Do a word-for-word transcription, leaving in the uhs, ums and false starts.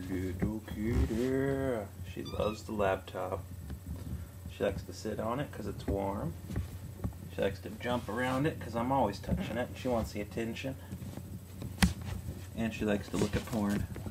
Little kitty. She loves the laptop. She likes to sit on it because it's warm. She likes to jump around it because I'm always touching it. She wants the attention. And she likes to look at porn.